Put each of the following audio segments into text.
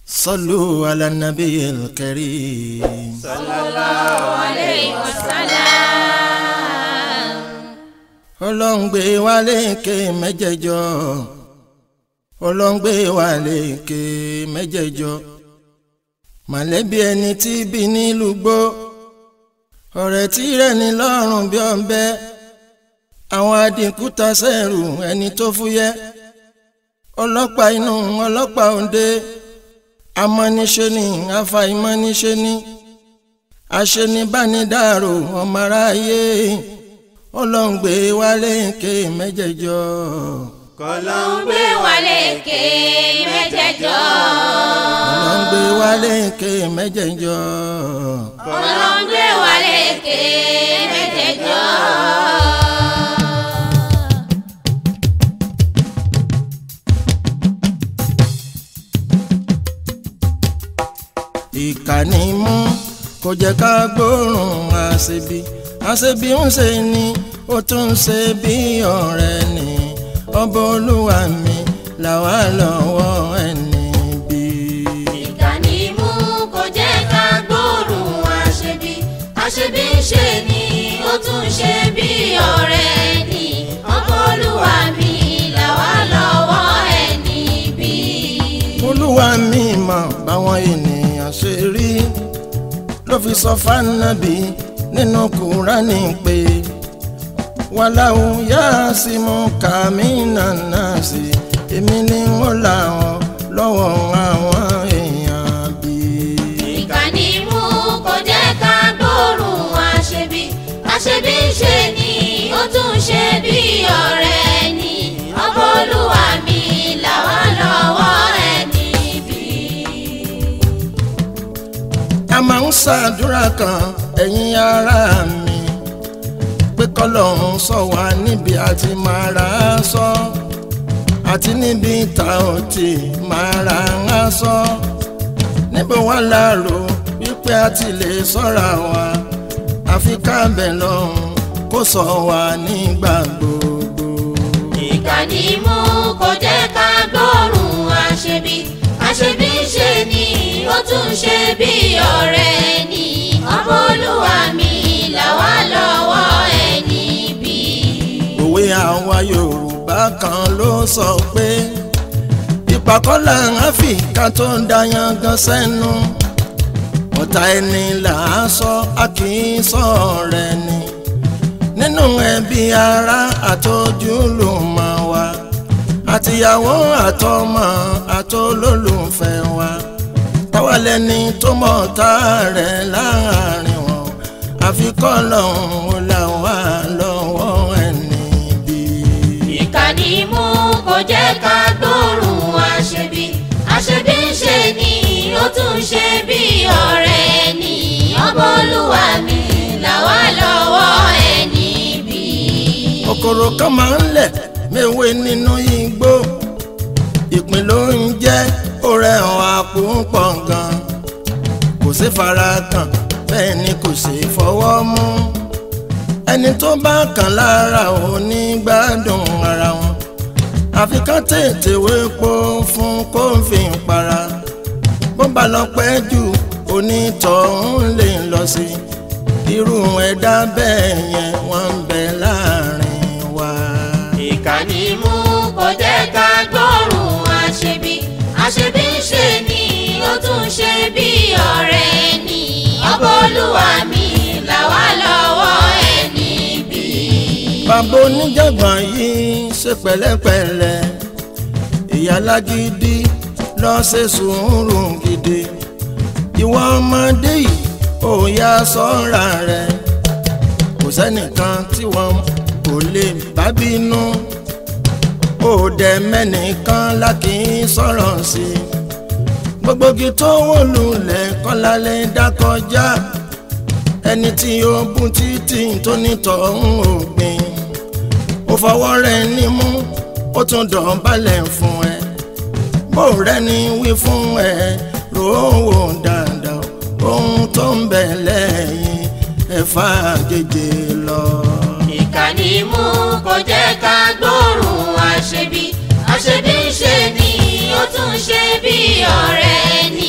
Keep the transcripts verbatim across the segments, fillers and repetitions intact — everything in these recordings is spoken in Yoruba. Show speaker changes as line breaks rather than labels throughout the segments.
صلوا على النبي الكريم
صلى الله عليه وسلم.
Ọlọ́run gbé wa lékè mẹ́jẹ̀jọ Ọlọ́run gbé wa lékè mẹ́jẹ̀jọ mọ̀lẹ́bí ẹni tí bí nílùú gbó ọ̀rẹ́ tí rẹ̀ ní lọ́rùn bí ọ̀bẹ àwọn adínkù ta sẹ́rù ẹni tó fúyẹ́ ọlọ́pàá inú ọlọ́pàá òde amọ́niṣe ni afàìmọ́niṣe ni aṣenibánidárò ọmọ aráyé Ọlọ́run gbé wa lékè mẹ́jẹ̀jọ.
Ọlọ́run gbé wa lékè mẹ́jẹ̀jọ.
Ọlọ́run gbé wa lékè mẹ́jẹ̀jọ.
Ọlọ́run gbé wa lékè mẹ́jẹ̀jọ.
Ìkànnì mú kò jẹ́ ká gbóòórùn àṣebí àṣebí ń ṣe ni ó tún ń ṣe bí ọ̀rẹ́ ni ọba olúwa mi làwa lọ́wọ́ ẹni bí.
Ìkànnì mú kò jẹ́ ká gbóòórùn àṣebí àṣebí ń ṣe ni ó tún ń ṣe bí ọ̀rẹ́ ni ọba olúwa mi làwa lọ́wọ́ ẹni bí.
Olúwa mi mọ̀ báwọn ènìyàn ṣe rí ló fi sọ fánàbí nínú Kùránì pé wàláwù yá sí mú kàmínà náà sí èmi ni wọ́n làwọn lọ́wọ́ àwọn èèyàn bí.
Ìkànnì mú kò jẹ́ ká gbóòórùn àṣebí àṣebí ń ṣe ni ó tún ṣe bí ọ̀rẹ́ ni ọba olúwa mi làwa lọ́wọ́ ẹni bí.
A máa ń ṣàdúrà kan ẹ̀yin ará mi pé kọ́lọ́hún sọ wá níbi àti máa ra aṣọ àti níbi tá ò tí máa ra aṣọ níbo wà láàrò wípé a ti lè sọ́ra wa àfi kábẹ̀ lọ́hún kó sọ wá nígbà gbogbo.
Ìkànnì mú kò jẹ́ ká gbóòórùn àṣebí àṣebí ń ṣe ni ó tún ṣe bí ọ̀rẹ́ ni ọba olúwa mi làwa lọ́wọ́ ẹni bí.
Òwe àwa Yorùbá kan ló sọ pé ìpàkọ́lá Áfíríkà tó ń dayan gan sẹ́nu ọ̀tá ẹni là á sọ a kì í sọ ọ̀rẹ́ ni nínú ẹbí ará àtojúlùmọ̀ wa àtìyàwó àtọmọ àtolólùfẹ́ wa táwa lẹni tó mọ̀ tá rẹ̀ láàrin wọn àfikọ́ lọ́hùn ó là wá lọ́wọ́ ẹni bí.
Ìkànnì mú kò jẹ́ ká gbóòórùn àṣebí àṣebí ń ṣe ni ó tún ṣe bí ọ̀rẹ́ ni ọba olúwa mi làwa lọ́wọ́ ẹni bí.
Kòkòrò kan máa ń lẹ̀ méwé nínú igbó ìpín ló ń jẹ́ ó rẹ̀hàn àpò ń pọ̀ gan kò sí fara kàn bẹ́ẹ̀ ni kò sí fọwọ́ mú ẹni tó bá kàn lára ò ní gbádùn ara wọn àfi ká tètè wépo fún kó fi ń para bó bá lọ pẹ́ jù onítọ̀hún lè lọ sí irú ẹ̀dá bẹ́ẹ̀ yẹn wọ́n ń bẹ láàrin wa.
Ìkànnì mú kò jẹ́ ká gbóòórùn àṣebí àṣebí ń ṣe ni ó tún ṣe bí ọ̀rẹ́ ni ọba olúwa mi làwa lọ́wọ́ ẹni bí.
Bàbá oníjàngbọ̀n yìí ṣe pẹ̀lẹ́pẹ̀lẹ́ ìyá lágídí lọ ṣe sùúrù gidi ìwọ ọmọdé yìí ò yá sọ́ra rẹ̀ kò sẹ́nìkan tí wọ́n kò lè bá bínú ó dẹ̀ mẹ́nìkan lákì í sọ̀rọ̀ sí i gbogbogi tó wó lulẹ̀ kọ́lá lè dá kọjá ẹni tí ó bú títì tó nítọ̀hún ògbìn ó fọwọ́ rẹ̀ nímú ó tún dọ̀bálẹ̀ fún ẹ bó rẹ̀ ní wí fún ẹ rò ó wò dáadáa ohun tó ń bẹ lẹ́yìn ẹ̀fà gègé lọ.
Ìkànnì mú kò jẹ́ ká gbóòórùn àṣebí àṣebí ń ṣe ni ó tún ṣe bí ọ̀rẹ́ ni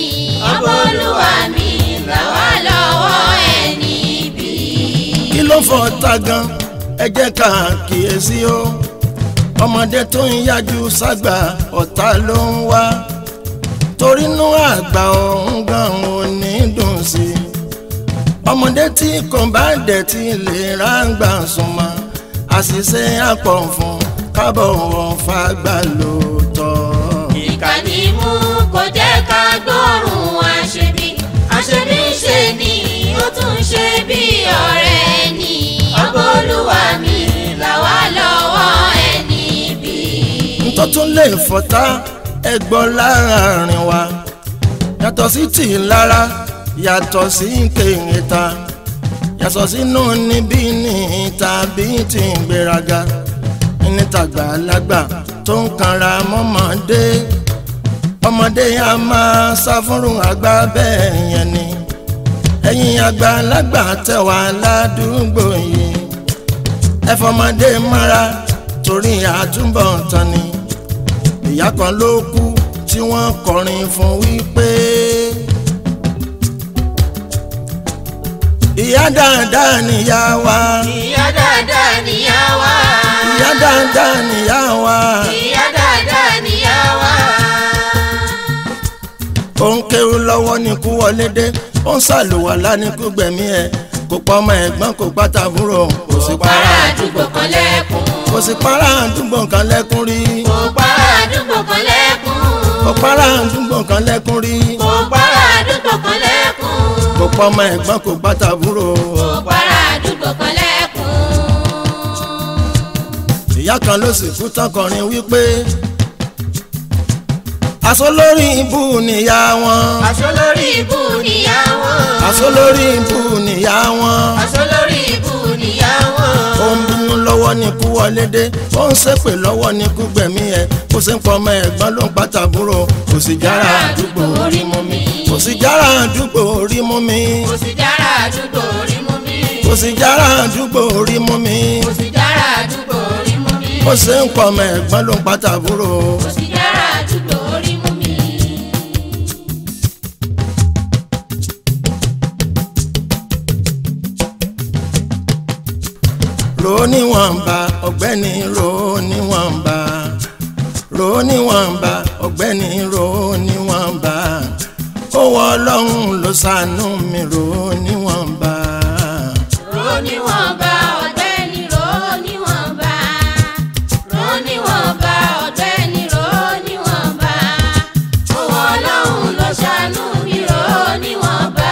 lágbára gan ẹ jẹ́ ká kíyèsí o ọmọdé tó ń yájú ságbà ọ̀tá ló ń wá torí inú àgbà ọ̀hún gan ò ní dùn sí i ọmọdé tí kò bá dẹ̀ ti lè ráńgbà súnmọ́ àṣìṣe àpọ̀ fún kábọ̀ wọn fàgbà lóòótọ́.
ìkànnì mú kò jẹ́ ká gbóòórùn àṣebí àṣebí ṣe ni ó tún ṣe bí ọ̀rẹ́ ni ọba olúwa mi làwa lọ́wọ́ ẹni bí.
tó tún lè fọ́tá ẹgbọ́n láàrin wa yàtọ̀ sí tì lára yàtọ̀ sí kéńkéta yàtọ̀ sínú níbí ní tàbí tí ń gbéraga ní tàgbàlagbà tó ń kanra mọ́mọdé ọmọdé a máa sá fúnrún àgbà bẹ́ẹ̀ yẹn ni ẹ̀yin àgbàlagbà tẹ̀wá ládùúgbò yìí ẹ fọmọdé mọ́ra torí àtúbọ̀tán ni ìyá kan ló kú tí wọ́n kọrin fún wípé ìyá dáadáa níyá wa
ìyá dáadáa níyá wa
ìyá dáadáa níyá wa
ìyá dáadáa níyá wa.
ó ń kéwú lọ́wọ́ ní kú wọlé dé ó ń ṣàlùwàlá ní kú gbẹ̀mí ẹ̀ kò pa ọmọ ẹ̀gbọ́n kò pa tàbúrò kò sí
para àdúgbò kan lẹ́kùn
kò sí para àdúgbò kan lẹ́kùn rí
kò para àdúgbò kan lẹ́kùn
kò para àdúgbò kan lẹ́kùn rí
kò para àdúgbò kan lẹ́kùn
kò pa ọmọ ẹ̀gbọ́n kò pa tàbúrò
kò para àdúgbò kan lẹ́kùn.
ìyá kan ló sì kú tán kọrin wípé aṣọ lórí ibú níyá wọn
aṣọ lórí ibú níyá wọn
aṣọ lórí ibú níyá wọn
aṣọ lórí ibú níyá wọn.
ó ń bínú lọ́wọ́ ní kú wọlé dé ó ń ṣépè lọ́wọ́ ní kú gbẹ̀mí ẹ̀ kó sì ń pọ ọmọ ẹ̀gbọ́n ló ń pa tàbúrò kò sì jára àdúgbò orí mú mi kò sì jára àdúgbò orí mú mi
kò sì jára àdúgbò orí mú mi
kò sì jára àdúgbò orí mú mi
kò sì jára àdúgbò orí mú mi
ó sì ń pọ ọmọ ẹ̀gbọ́n ló ń pa tàbúrò.
kò sì jára àdúgbò orí mú mi.
Róníwọ̀nba ọ̀gbẹ́ni róníwọ̀nba róníwọ̀nba ọ̀gbẹ́ni róníwọ̀nba owó ọlọ́run ló ṣàánú mi róníwọ̀nba.
róníwọ̀nba ọ̀gbẹ́ni róníwọ̀nba róníwọ̀nba ọ̀gbẹ́ni róníwọ̀nba owó ọlọ́run ló ṣàánú mi róníwọ̀nba.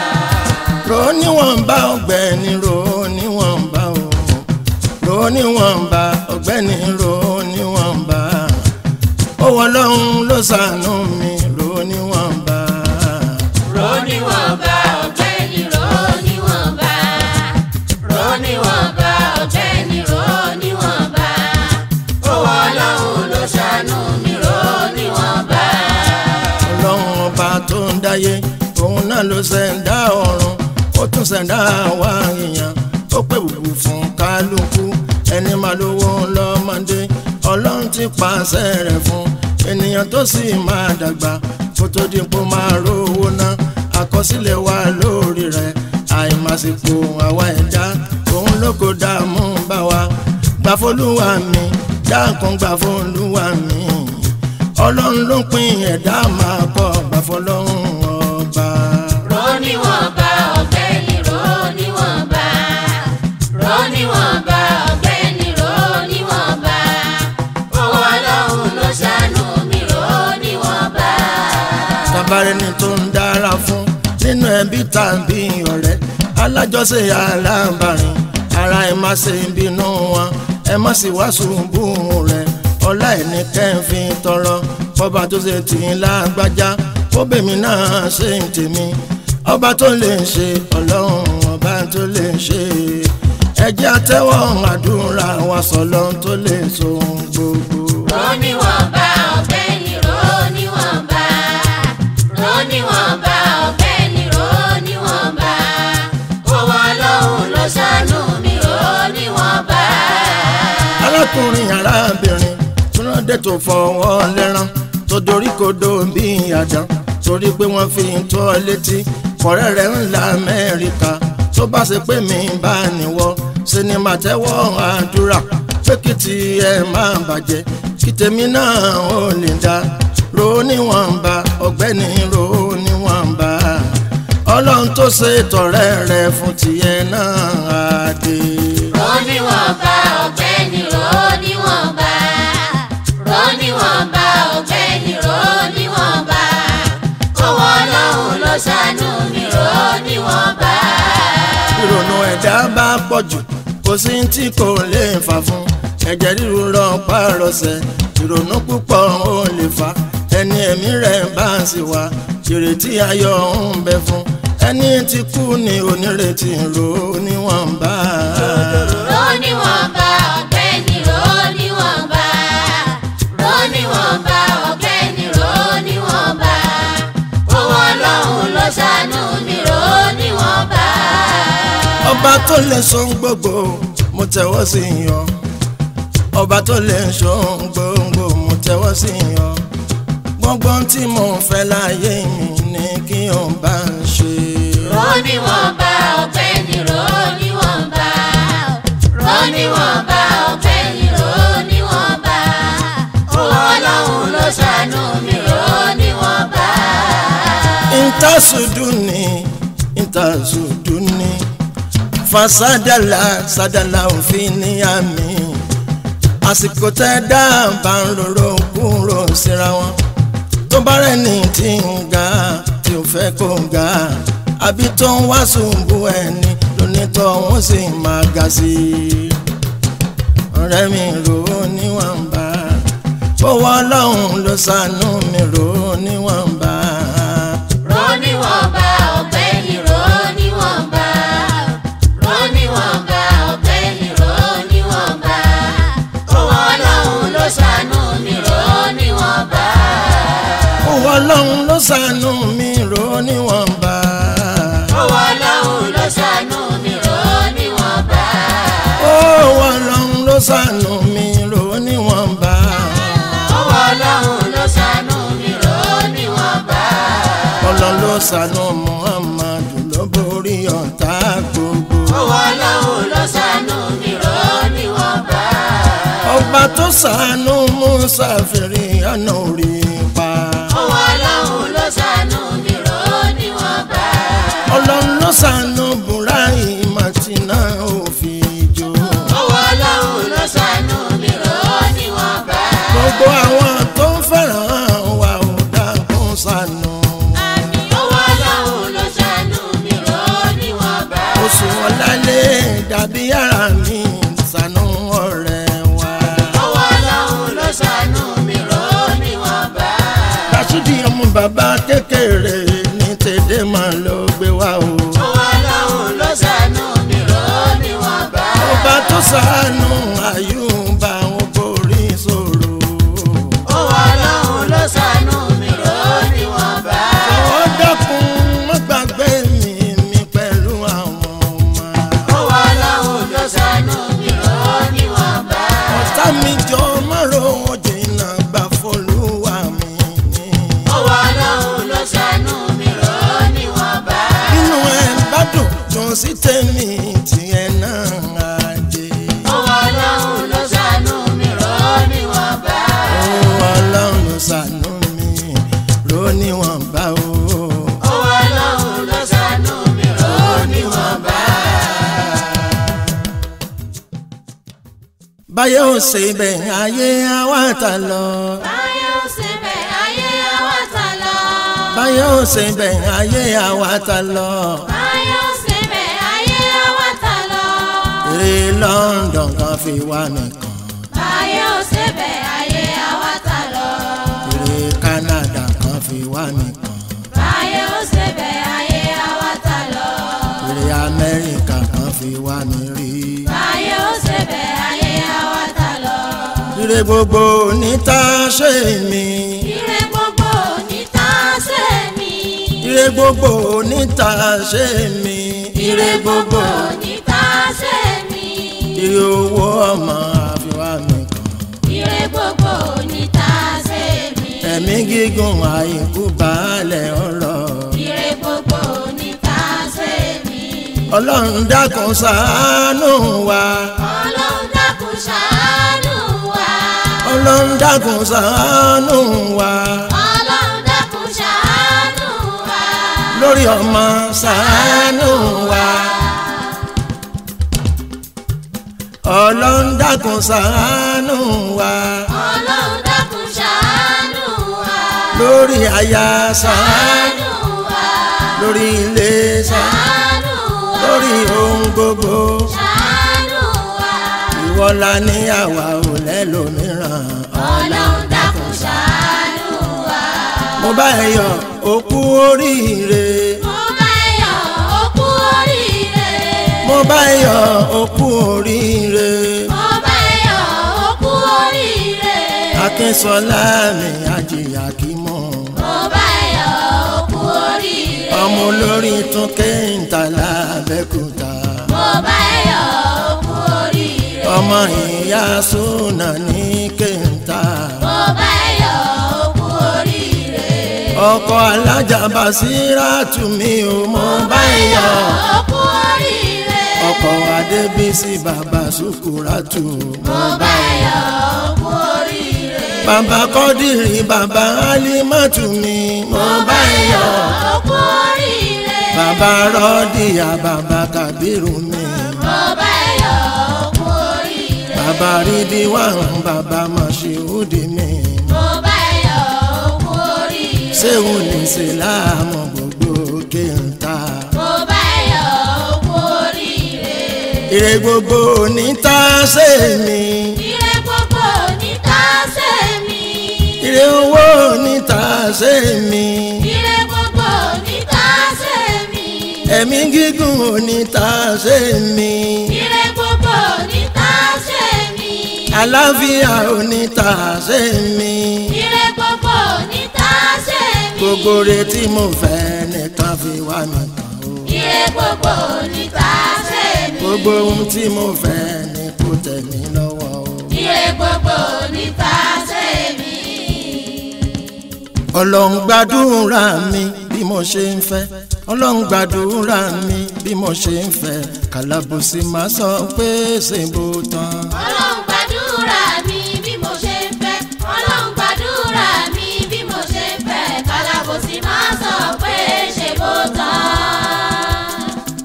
róníwọ̀nba ọ̀gbẹ́ni róníwọ̀nba o róníwọ̀nba ọ̀gbẹ́ni róníwọ̀nba owó ọlọ́run ló ṣàánú mi róníwọ̀nba.
róníwọ̀nba ọ̀gbẹ́ni róníwọ̀nba róníwọ̀nba ọ̀gbẹ́ni róníwọ̀nba owó ọlọ́run ló ṣàánú mi róníwọ̀nba.
ọlọ́run ọba tó ń dáyé òun náà ló ṣẹ̀dá ọ̀run ó tún ṣẹ̀dá àwa èèyàn ó pè wùwù fún kálukú ẹni máa lówó lọ́mọdé ọlọ́run ti pàṣẹ rẹ̀ fún ènìyàn tó sì máa dàgbà kó tó di pò máa rówó ná àkọsílẹ̀ wà lórí rẹ̀ àìmásìkò àwa ẹ̀dá òun ló kó dààmú bá wa gbà fólúwa mi dákun gbà fólúwa mi ọlọ́run ló ń pín ẹ̀dá máa kọ́ gbà fọlọ́run ọba.
róníwọ̀nba ọ̀gbẹ́ni róníwọ̀nba róníwọ̀nba ọ̀gbẹ́ni róníwọ̀nba owó ọlọ́run ló ṣàánú mi róníwọ̀nba.
tabarẹ́ ni tó ń dára fún nínú ẹbí tàbí ọ̀rẹ́ alájọṣe alábàárìn ara ẹ̀ má ṣe bínú wọn ẹ má sì wá ṣubú rẹ̀ ọlá ẹ̀ ní kẹ́hìn tọrọ ọba tó ṣe tì í lágbájá ó bèmí náà ṣe ń tèmi ọba tó lè ṣe ọlọ́run ọba tó lè ṣe ẹ jẹ́ àtẹ́wọ́ àdúrà wa sọ̀lọ́ tó lè so gbogbo.
róníwọ̀nba ọ̀gbẹ́ni róníwọ̀nba róníwọ̀nba ọ̀gbẹ́ni róníwọ̀nba owó ọlọ́run ló ṣàánú mi róníwọ̀nba.
arákùnrin arábìnrin tí wọ́n dé tó fọwọ́ lẹ́rán tó dorí kodò bí àdán torí pé wọ́n fi ń tọ́ létí kọ̀rẹ́ rẹ̀ ńlá Amẹ́ríkà tó bá ṣe pé mi bá níwọ́ ṣe ni màá tẹ́wọ́ àdúrà pé kí tiẹ̀ máa bàjẹ́ kí tèmi náà ò lè dá ro níwọ̀nba ọ̀gbẹ́ni ro níwọ̀nba ọlọ́run tó ṣe tọ̀rẹ́ rẹ̀ fún tiẹ̀ náà á dé.
ro níwọ̀nba ọ̀gbẹ́ni ro níwọ̀nba ro níwọ̀nba ọ̀gbẹ́ni ro níwọ̀nba owó ọlọ́run ló ṣàánú mi ro níwọ̀nba.
ìrònú ẹ̀dá bá pọ̀ jù kò sí tí kò lè fà fún ẹ̀jẹ̀ ríru rọpá rọsẹ̀ ìrònú púpọ̀ ó lè fà ẹni ẹ̀mí rẹ̀ bá sì wá ìrètí ayọ̀ ń bẹ fún ẹni tí kú ní onírètí ro níwọ̀nba.
ro níwọ̀nba ọ̀gbẹ́ni ro níwọ̀nba ro níwọ̀nba ọ̀gbẹ́ni ro níwọ̀nba owó ọlọ́run ló ṣàánú mi ro níwọ̀nba.
ọba tó lè so gbogbo mo tẹ́wọ́ sí yan ọba tó lè so gbogbo mo tẹ́wọ́ sí yan gbogbo tí mo fẹ́ láyé mi ní kí o bá ń ṣe.
ro níwọ̀nba ọ̀gbẹ́ni ro níwọ̀nba ro níwọ̀nba ọ̀gbẹ́ni ro níwọ̀nba owó ọlọ́run ló ṣàánú mi ro níwọ̀nba.
intasuduni intasuduni fasadala sadala òfin ní àmì àsìkò tẹ́ dábàá ń rorò kúrò síra wọn tó bá rẹ̀ ní tí ń ga tí ò fẹ́ kó ga àbí tó ń wá ṣubú ẹni lónítọ́ wọ́n sì máa ga sí i. ọ̀rẹ́ mi rò ó níwọ̀nba owó ọlọ́run ló ṣàánú mi rò ó níwọ̀nba.
ro níwọ̀nba ọ̀gbẹ́ni ro níwọ̀nba ro níwọ̀nba ọ̀gbẹ́ni ro níwọ̀nba owó ọlọ́run ló ṣàánú mi ro níwọ̀nba.
owó ọlọ́run ló ṣàánú mi rò ó níwọ̀nba.
owó ọlọ́run ló ṣàánú mi ro níwọ̀nba.
owó ọlọ́run ló ṣàánú mi rò ó níwọ̀nba.
owó ọlọ́run ló ṣàánú mi ro níwọ̀nba.
ọlọ́run ló ṣàánú Muhammadu ló borí ọ̀tá gbogbo.
owó ọlọ́run ló ṣàánú mi ro níwọ̀nba.
ọba tó ṣàánú Musa fèrè àná orí pa.
owó ọlọ́run ló ṣàánú mi ro níwọ̀nba.
ọlọ́run ló ṣàánú Ibrahim àti náà ò fi jó.
owó ọlọ́run ló ṣàánú mi ro níwọ̀nba.
gbogbo àwọn tó ń fẹ́ràn wa ò dákun ṣàánú.
owó ọlọ́run ló ṣàánú mi ro níwọ̀nba.
oṣù ọ̀làlẹ̀ dàbí ara mi ṣàánú ọ̀rẹ́ wa.
owó ọlọ́run ló ṣàánú mi ro níwọ̀nba.
Rashidi ọmọ bàbá kékeré ní tèdè máa lọ gbé wá o.
owó ọlọ́run ló ṣàánú mi ro níwọ̀nba.
ọba tó ṣàánú Àyùbá wọn borí ìṣòro.
owó ọlọ́run ló ṣàánú mi ro níwọ̀nba.
ọwọ́ dákun má gbàgbé mi mi pẹ̀lú àwọn ọmọ.
owó ọlọ́run ló ṣàánú mi ro níwọ̀nba.
ọ̀tá mi jọ márùn ún jìnnà gbà fọlúwa mi ní.
owó ọlọ́run ló ṣàánú mi ro níwọ̀nba.
inú ẹ̀ bá dùn dùn sí tèmi tiẹ̀ náà á dé.
owó ọlọ́run ló ṣàánú mi ro níwọ̀nba.
owó ọlọ́run ló ṣàánú mi rò níwọ̀nba o.
owó ọlọ́run ló ṣàánú mi ro níwọ̀nba.
báyọ̀ ò ṣe bẹ̀ ayé àwa ta lọ.
báyọ̀ ò ṣe bẹ̀ ayé àwa ta lọ.
báyọ̀ ò ṣe bẹ̀ ayé àwa ta lọ.
báyọ̀ ò ṣe bẹ̀ ayé àwa ta lọ.
eré London kan fi wá nìkan.
báyọ̀ ò ṣe bẹ̀ ayé àwa ta lọ.
eré Canada kan fi wá nìkan.
báyọ̀ ò ṣe bẹ̀ ayé àwa ta lọ.
eré Amẹ́ríkà kan fi wá mi rí.
báyọ̀ ò ṣe bẹ̀ ayé àwa ta lọ.
ire gbogbo níta ṣe mí.
ire gbogbo níta ṣe mí.
ire gbogbo níta ṣe mí.
ire gbogbo níta ṣe mí.
ire owó ọmọ àfiwá nìkan.
ire gbogbo níta ṣe mí.
ẹ̀mí gígùn àìkú baálẹ̀ ọ̀rọ̀.
ire gbogbo níta ṣe mí.
ọlọ́run dákun ṣàánú wa.
ọlọ́run dákun ṣàánú wa.
ọlọ́run dákun ṣàánú wa.
ọlọ́run dákun ṣàánú wa.
lórí ọmọ ṣàánú wa. ọlọ́run dákun ṣàánú wa.
ọlọ́run dákun ṣàánú wa.
lórí aya ṣàánú.
ṣàánú wa.
lórí ilé ṣàánú.
ṣàánú wa.
lórí ohun gbogbo.
ṣàánú wa.
ìwọ la ní àwa ò lẹ́lòmíràn.
ọlọ́run dákun ṣàánú wa.
mo bá ẹ yọ̀ òkú oríire.
mo bá yọ̀ òkú oríire.
mo bá ẹ yọ̀ òkú oríire.
mo bá yọ̀ òkú oríire.
Akínsọ́lá mi àjìyà kí mọ̀.
mo bá yọ̀ òkú oríire.
ọmọ olórí tún kéńtà lábẹ́kúta.
mo bá yọ̀ òkú oríire.
ọmọ ìyá súnà ní kéńtà.
mo bá yọ̀ òkú oríire.
ọkọ alájà Basírátù mi ò mo bá yọ̀.
òkú oríire.
ọkọ Adébísí bàbá Sùkúrátù.
mo bá yọ̀ òkú oríire.
bàbá Kọ́dìrì bàbá Álímátù mi mo bá yọ̀.
òkú oríire.
bàbá Rọ́dìyà bàbá Kàbírù mi.
mo bá yọ̀ òkú oríire.
bàbá Rídíwáhùn bàbá Mọ̀ṣíúdì mi.
mo bá yọ̀ òkú oríire.
ṣéun ní síláàmù gbogbo kéńtà.
mo bá yọ̀ òkú oríire.
ire gbogbo ní tá a ṣe mí.
ire gbogbo ní tàsé mi.
ire owó ní tá a ṣe mí.
ire gbogbo ní tàsé mi.
ẹ̀mí gígùn ní tá a ṣe mí.
ire gbogbo ní tàsé mi.
àlàáfíà ní tá a ṣe mí.
ire gbogbo ní tàsé mi.
gbogbo retí mo fẹ́ nìkan fi wá mi kàn ó.
ire gbogbo ní tàsé mi.
gbogbo ohun tí mo fẹ́ ní kò tẹ̀ mí lọ́wọ́ o.
ire gbogbo ní tàsé mi.
ọlọ́run gbàdúrà mi bí mo ṣe ń fẹ́. ọlọ́run gbàdúrà mi bí mo ṣe ń fẹ́. kàlábùsì máa sọ pé ṣe bó tán.
ọlọ́run gbàdúrà mi bí mo ṣe ń fẹ́. ọlọ́run gbàdúrà mi bí mo ṣe ń fẹ́. kálábòsí máa sọ pé ṣe bó tán.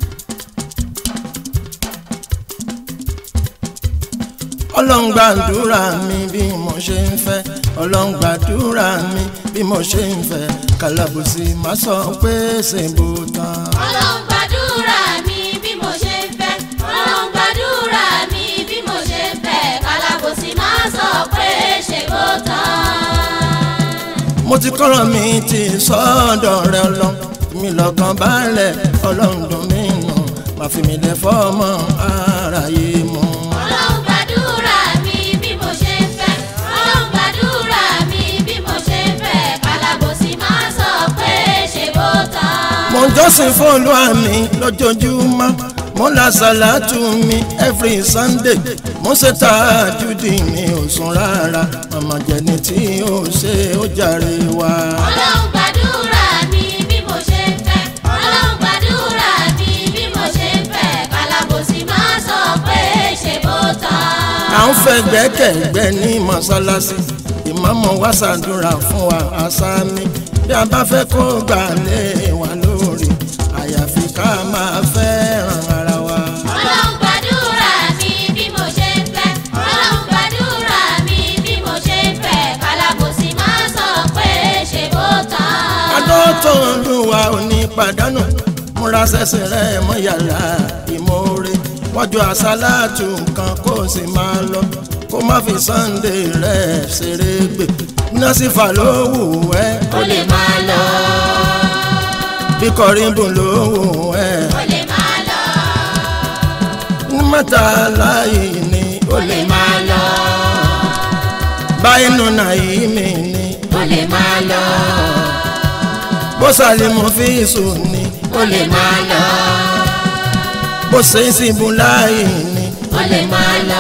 ọlọ́run gbàdúrà mi bí mo ṣe ń fẹ́. ọlọ́run gbàdúrà mi bí mo ṣe ń fẹ́. kàlábùsì máa sọ pé ṣe bó tán.
ọlọ́run gbàdúrà mi bí mo ṣe ń fẹ́. ọlọ́run gbàdúrà mi bí mo ṣe ń fẹ́. kálábòsí máa sọ pé ṣe bó tán.
mo ti kọ́rọ̀ mi ti sọ́dọ̀ rẹ ọlọ́run mi lọ́kàn balẹ̀ ọlọ́run dùn mí nù má fi mi lẹ̀ fọ́mọ aráyé mọ́.
ọlọ́run gbàdúrà mi bí mo ṣe ń fẹ́. ọlọ́run gbàdúrà mi bí mo ṣe ń fẹ́. kálábòsí máa sọ pé ṣe bó tán.
mo ń jọ́sìn fún Olúwa mi lójoojúmọ́ mo ń la sàlátù mi every Sunday mo ń ṣe tàájúdì mi ò sùn rárá màmá jẹni tí ó ṣe ó jàre wá.
ọlọ́run gbàdúrà mi bí mo ṣe ń fẹ́. ọlọ́run gbàdúrà mi bí mo ṣe ń fẹ́. kálábòsí máa sọ pé ṣe bó tán.
à ń fẹ́ gbẹ́kẹ̀gbẹ́ ní mọ́sálásí ìmáàmù wa ṣàdúrà fún wa àṣà mi bí a bá fẹ́ kó gbà lé wa lórí àyàfi ká máa fẹ́ràn ara wa.
ọlọ́run gbàdúrà mi bí mo ṣe ń fẹ́. ọlọ́run gbàdúrà mi bí mo ṣe ń fẹ́. kálábòsí máa sọ pé ṣe bó tán.
adótó Olúwa ò ní pàdánù múra ṣẹ̀ṣẹ̀ rẹ̀ mọ́ yàrá ìmoore wájú àṣálàtù kan kó sì máa lọ kó má fi Sunday rẹ̀ ṣeré gbè iná sì fà ló wù ẹ́
ó lè máa lọ.
bí kọrin ló wù ẹ́
ó lè máa lọ.
ní mẹ́ta láì ní ó
ó lè máa lọ.
báyìí nù náà yìí mi ní
ó lè máa lọ.
bó sàlìmù fi sùn ní
ó lè máa lọ.
bó ṣe ń sìnbù láì ní
ó lè máa lọ.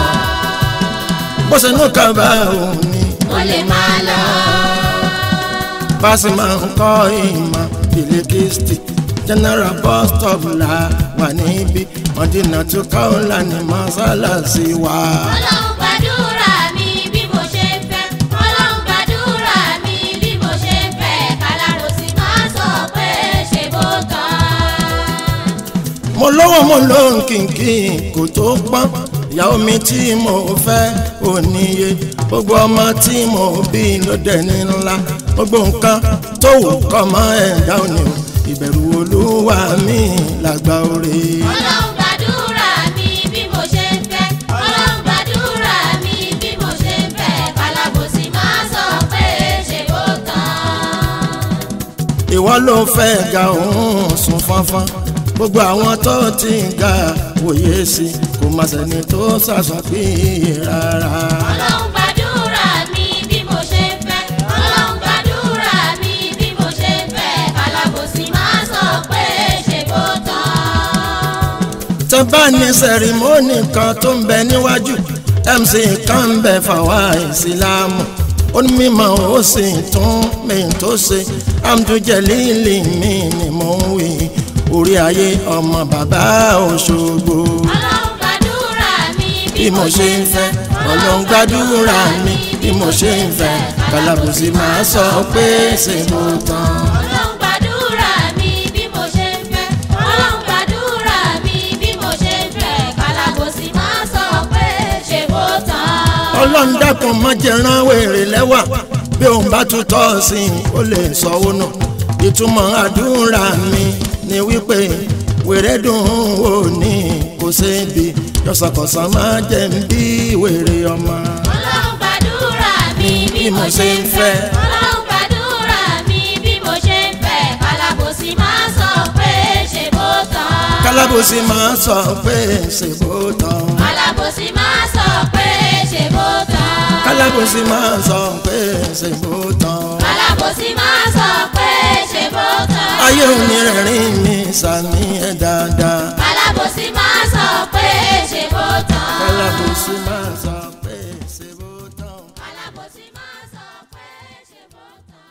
bó ṣe nù kábà òun ní
ó lè máa lọ.
bá sì máa ń kọ́ ìmọ̀ Bílíkísítì general bus stop la wà níbí Mọ̀dínà tó káọ́lá ní mọ́sálásí wa.
Ọlọ́run gbàdúrà mi bí mo ṣe ń fẹ́. Ọlọ́run gbàdúrà mi bí mo ṣe ń fẹ́. Káláròsì máa sọ pé ṣe bó tán.
mo lówó mo lóhùn kìnkì kò tó pọ́n ìyàwó mi tí mo fẹ́ ò níye gbogbo ọmọ tí mo bí ló dẹni ńlá gbogbo nǹkan tó wù kọ́ mọ́ ẹ̀dá òní o ìbẹ̀rù Olúwa mi làgbà oore.
Ọlọ́run gbàdúrà mi bí mo ṣe ń fẹ́. Ọlọ́run gbàdúrà mi bí mo ṣe ń fẹ́. Kálábòsí máa sọ pé ṣe bó tán.
ìwọ ló fẹ́ ga òun sùn fọ́nfọ́n gbogbo àwọn tó ti ga wòye sí kò má sẹ́ni tó ṣàṣàpìyè rárá.
Ọlọ́run gbàdúrà mi bí mo ṣe ń fẹ́. Ọlọ́run gbàdúrà mi bí mo ṣe ń fẹ́. Kálábòsí máa sọ pé ṣe bó tán.
tẹ́ bá ní sẹ̀rímọ́nì kan tó ń bẹ níwájú M C kan ń bẹ fàwa ìsìlámù ó ní mímọ́ ó sì tún mi tó ṣe amdujẹ́lílì mi ni mò ń wí orí ayé ọmọ bàbá Òṣogbo.
Ọlọ́run gbàdúrà mi
bí mo ṣe ń fẹ́ Ọlọ́run gbàdúrà mi bí mo ṣe ń fẹ́ Kálábòsí máa sọ pé ṣe bó tán.
Ọlọ́run gbàdúrà mi bí mo ṣe ń fẹ́. Ọlọ́run gbàdúrà mi bí mo ṣe ń fẹ́. Kálábòsí máa sọ pé ṣe bó tán.
Ọlọ́run dákun má jẹ́ rán wèrè lẹ́wà bí òun bá tún tọ́ sí i ó lè sọ́wọ́ nù ìtumọ̀ àdúrà mi ni wípé wèrè dùn wò ní kò sébi yọ̀sọ̀kọ̀sọ̀ máa jẹ́ ń bí wèrè ọmọ.
Ọlọ́run gbàdúrà mi bí
mo ṣe ń fẹ́.
Ọlọ́run gbàdúrà mi bí mo ṣe ń fẹ́. Kálábòsí máa sọ pé ṣe bó tán.
Kálábòsí máa sọ pé ṣe bó tán.
Kálábòsí máa sọ pé ṣe bó tán.
Kálábòsí máa sọ pé ṣe bó tán.
Kálábòsí máa sọ pé ṣe bó tán.
ayé òní rẹ̀rín mi sàmì ẹ̀ dáadáa.
Kálábòsí máa sọ pé ṣe bó tán.
Kálábòsí máa sọ pé ṣe bó tán.
Kálábòsí máa sọ pé ṣe bó tán.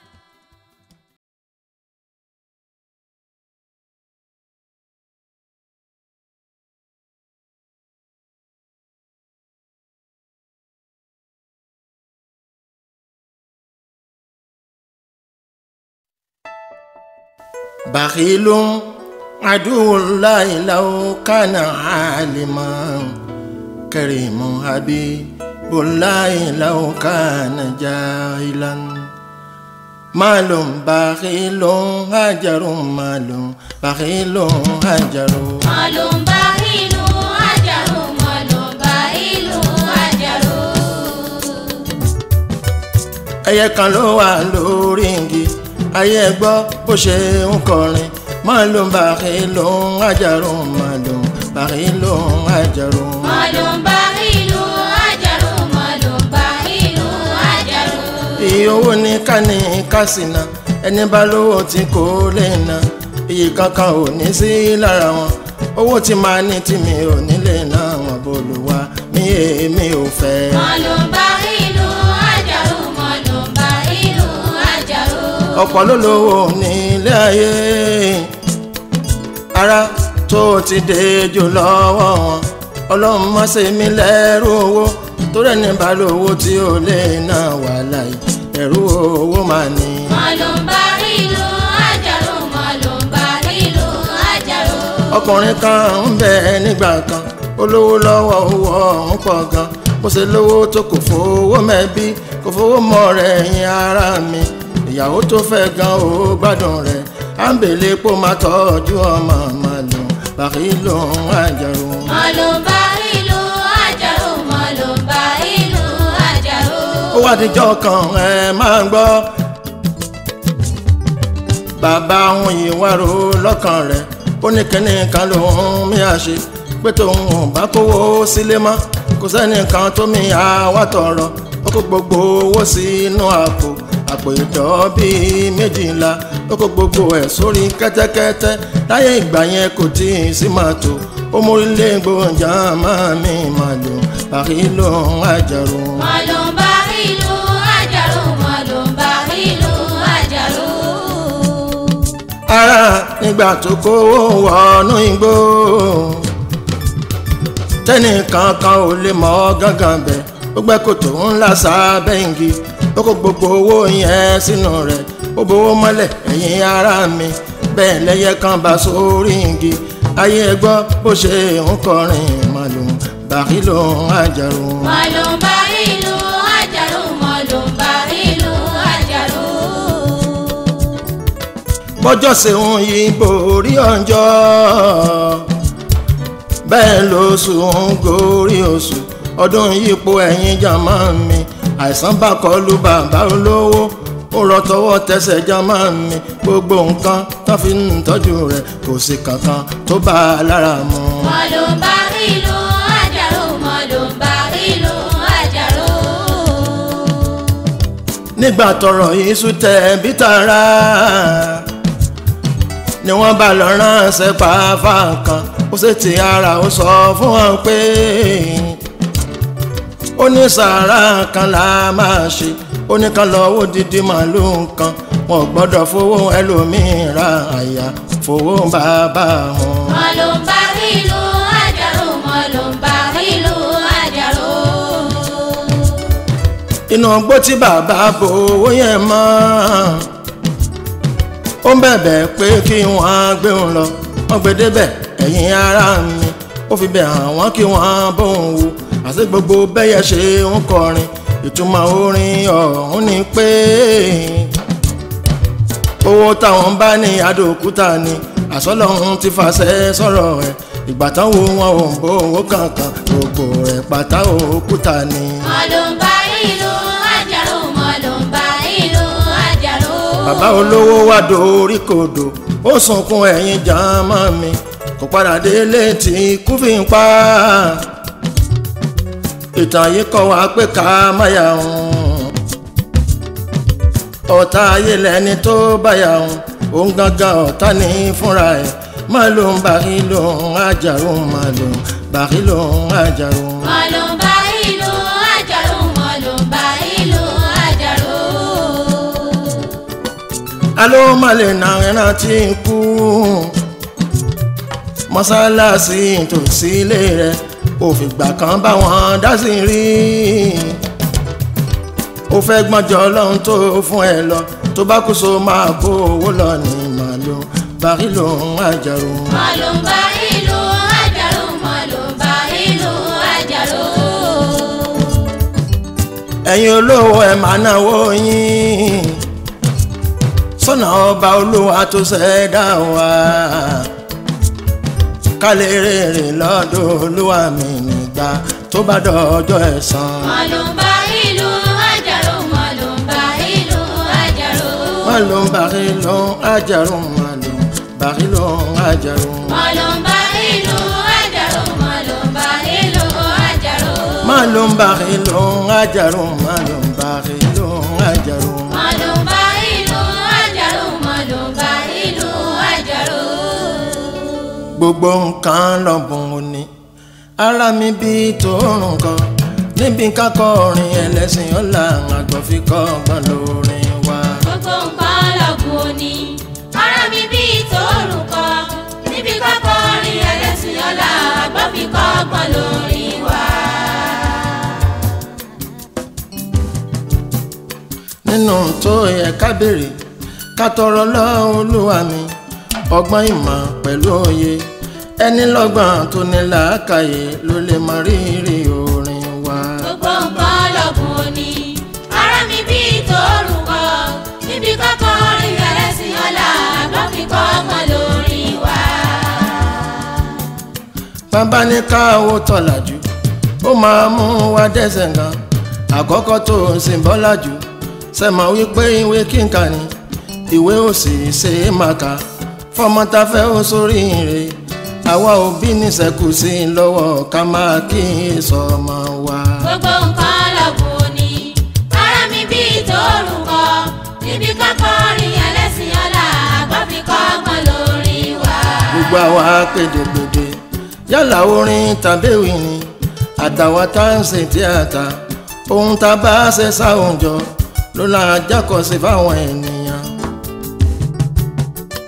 بخيل عدو الله لو كان عالما كريم حبيب الله لو كان جاهلا مال بخيل هجر مال بخيل هجر
مال بخيل هجر مال بخيل هجر.
ẹyẹ kan ló wà lórí igi ayé gbọ́ bó ṣe ń kọrin màlúù bàkìlù àjàrò màlúù bàkìlù àjàrò.
màlúù bàkìlù àjàrò màlúù bàkìlù àjàrò.
iye owó ní kání kásìnà ẹni bá lówó tí kò lè ná iye kankan ò ní sí lára wọn owó tí màá ní tí mi ò ní lè ná wọn bólúwa mi èmi ò fẹ́.
màlúù bàkìlù àjàrò màlúù bàkìlù àjàrò.
ọ̀pọ̀ ló lówó ní ilé ayé ara tó ti dé jù lọ́wọ́ wọn ọlọ́run má ṣe mí lẹ́rú owó torí ẹni bá lówó tí ó lè ná wàhálà ẹ̀rú owó máa ní.
màlúù bàkìlù àjàrò màlúù bàkìlù àjàrò.
ọkùnrin kan ń bẹ nígbà kan olówó lọ́wọ́ owó ọ̀hún pọ̀ gan bó ṣe lówó tó kò fowó mẹ́bí kò fowó mọ́ rẹ̀ yín ara mi ìyàwó tó fẹ́ gan ó gbádùn rẹ̀ à ń bèlè pò máa tọ́jú ọmọ màlúù bàkìlù àjàrò.
màlúù bàkìlù àjàrò màlúù bàkìlù àjàrò.
ó wá díjọ́ kan ẹ máa ń gbọ́ bàbá òun yìí wá ro lọ́kàn rẹ̀ ó ní kíní kan lòun mí àṣe pé tóun ò bá kówó sílé mọ́ kò sẹ́nìkan tó mi àwa tọrọ ó kó gbogbo owó sínú àpò àpò ìtọ́ bíi méjìlá ó kó gbogbo ẹ̀ sórí kẹ́tẹ́kẹ́tẹ́ láyé ìgbà yẹn kò tí ì sí màtò ó mórílé gbòǹjà máa mi màlúù bàkìlù àjàrò.
màlúù bàkìlù àjàrò màlúù bàkìlù àjàrò.
ara nígbà tó kówó wọnú igbó tẹ́nìkan kan ò lè mọ̀ ọ́ gángan bẹ̀ ó gbẹ́ kòtò ńlá sábẹ́ igi ó kó gbogbo owó yẹn sínú rẹ̀ ó bowó mọ́lẹ̀ ẹ̀yin ará mi bẹ́ẹ̀ lẹ́yẹ kan bá sórí igi ayé ẹ gbọ́ bó ṣe ń kọrin màlúù bàrílò àjàrò.
màlúù bàrílò àjàrò màlúù bàrílò àjàrò.
bọ́jọ́ ṣeun yìí borí ọjọ́ bẹ́ẹ̀ lóṣù ń gorí oṣù ọdún yípo ẹ̀yin jàmá mi àìsàn bá kọlu bàbá olówó ó lọ tọwọ́ tẹsẹ̀ jàmá mi gbogbo nǹkan tó fi ń tọ́jú rẹ̀ kò sí kankan tó bá a lára mu.
màlúù bàrílò àjàrò màlúù bàrílò àjàrò.
nígbà tọrọ yìí sùn tẹ bí tara ni wọ́n bá lọ ránṣẹ́ pàápà kan ó sì ti ara ó sọ fún wọn pé ó ní sàárà kan là máa ṣe ó ní kan lọ́wọ́ dídí màlúù kan wọn ò gbọ́dọ̀ fowó ẹlòmíín ra àyà fowó bàbá wọn.
màlúù bàrílò àjàrò màlúù bàrílò àjàrò.
inú ọgbó tí bàbá bo owó yẹn mọ́ ó ń bẹ̀bẹ̀ pé kí wọ́n gbé òun lọ wọ́n gbé débẹ̀ ẹ̀yin ará mi ó fi bẹ̀ hàn wọ́n kí wọ́n bóun wò àti gbogbo bẹ́yẹ ṣe ń kọrin ìtumọ̀ orin ọ̀hún ni pé owó táwọn bá ní adókúta ni àsọlọ́hún ti fàṣẹ sọ̀rọ̀ ẹ̀ ìgbà táwọn wọn ò ń bó owó kankan gbogbo rẹ̀ pátá òkúta ni.
màlúù bàrílò àjàrò màlúù bàrílò àjàrò.
bàbá olówó wá dorí kodò ó sunkún ẹ̀yin jàmá mi kò padà délé tí kú fi ń pa ìtàn yìí kọ́ wa pé ká má yà hùn ọ̀tá ayé lẹ́ni tó bá yà hùn òun gangan ọ̀tá ní fúnra ẹ̀ màlúù bàrílò àjàrò màlúù bàrílò àjàrò.
màlúù bàrílò àjàrò màlúù bàrílò àjàrò.
alo malẹ̀ náà ẹran tí ń kú mọ́sálásí tòsí ilé rẹ̀ òfìgbà kan bá wọn dá sí rí ó fẹ́ gbọ́njọ́ ọlọ́run tó fún ẹ lọ tó bá kú so máa kó owó lọ ní màlúù bàrílò àjàrò.
màlúù bàrílò àjàrò màlúù bàrílò àjàrò.
ẹ̀yin olówó ẹ̀ máa náwó yín sọ́nà ọba olúwa tó ṣẹ̀dá wa ká lè rèrè lọ́dọ̀ olúwa mi nígbà tó bá dọjọ́ ẹ̀san.
màlúù bàrílò àjàrò màlúù bàrílò àjàrò.
màlúù bàrílò àjàrò màlúù bàrílò àjàrò.
màlúù bàrílò àjàrò màlúù bàrílò àjàrò.
màlúù bàrílò àjàrò màlúù bàrílò àjàrò.
màlúù bàrílò àjàrò màlúù bàrílò àjàrò.
gbogbo nǹkan lọ́bùn òní ara mi bí tòórùn kan níbi kákọrin ẹlẹ́sìn ọ̀la àgbọ̀n fi kọ́ ọgbọ́n lórin wa.
gbogbo nǹkan lọ́bùn òní ara mi bí tòórùn kan níbi kákọrin ẹlẹ́sìn ọ̀la àgbọ̀n fi kọ́ ọgbọ́n lórin wa.
nínú tó yẹ ká béèrè ká tọrọ lọ́wọ́ olúwa mi ọgbọ́n ìmọ̀ pẹ̀lú òye ẹni lọ́gbọ́n tó ní làákàyè ló lè mọ rírì orin wa.
gbogbo nǹkan lọ́bùn òní ara mi bí tòórùn kan níbi kákọrin ẹlẹ́sìn ọ̀la àgbọ̀n fi kọ́ ọgbọ́n lórin wa.
bàbá ní káwó tọ̀làjú ó máa mú wa dẹ́ṣẹ̀ gan àkọ́kọ́ tó sì ń bọ́làjú sẹ́mọ̀ wípé ìwé kíkà ni ìwé òsì ṣe é máa kà fọmọ tá fẹ́ ó sórí ire àwa òbí níṣẹ́kù sí i lọ́wọ́ ká máa kí sọmọ wa.
gbogbo nǹkan lọ́bùn òní ara mi bí tòórùn kan níbi kákọrin ẹlẹ́sìn ọ̀la àgbọ̀n fi kọ́ ọgbọ́n lórin wa.
gbogbo àwa pèdèpèdè yálà orin tàbí ewì ni àtàwọn tá ń ṣe tíátà ohun tá a bá ṣe sáwùjọ ló la jákọ̀ sí fáwọn ènìyàn.